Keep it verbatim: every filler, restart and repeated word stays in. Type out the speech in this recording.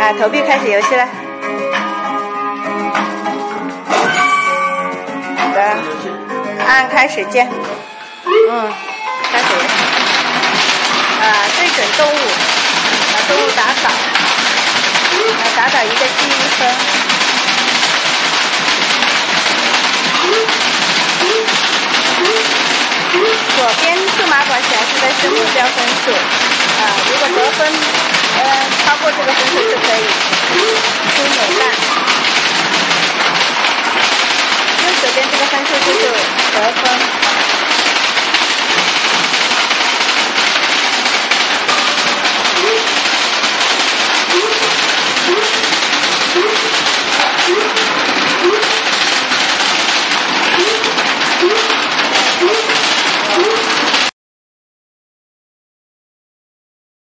啊，投币开始游戏了。好的，按开始键。嗯，开始游戏。啊，对准动物，把动物打倒，啊，打倒一个记一分。左边数码管显示的是目标分数，啊，如果得分，呃，超过这个分数就可以出扭蛋。右手边这个分数就是得分。